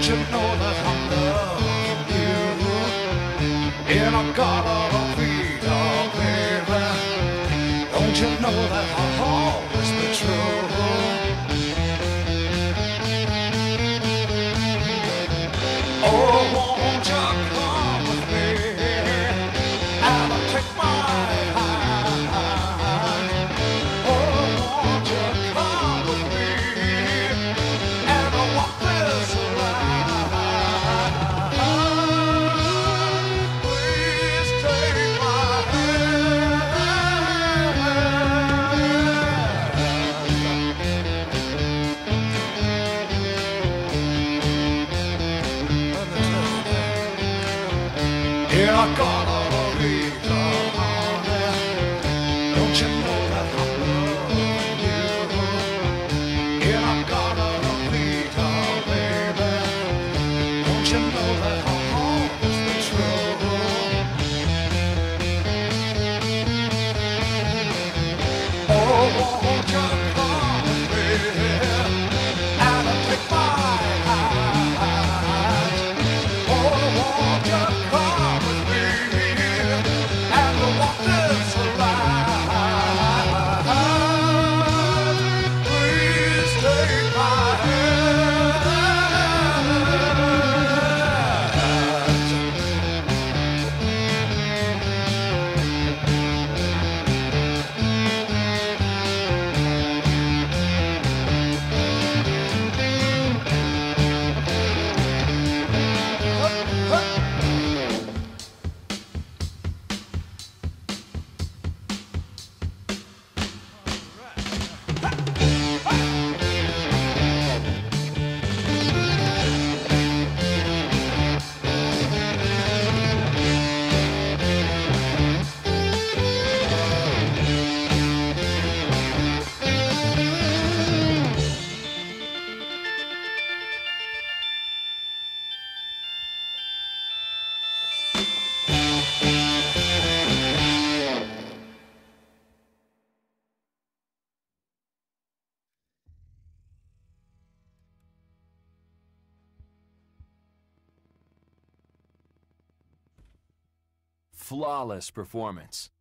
you know that I love you? And I got all the freedom, baby. Don't you know that I'll always be true? Oh, won't you come with me and I'll take my hand? Oh, won't you come with me and I'll walk this line? Please take my Yeah, I got all the reason, honey. Don't you know that I love you? Yeah, I got all the reason, baby. Don't you know that I'll always be true? Oh, won't you come with me and I'll take my hand? Oh, won't you come with me and we'll walk this line? Please take my hand. Flawless performance.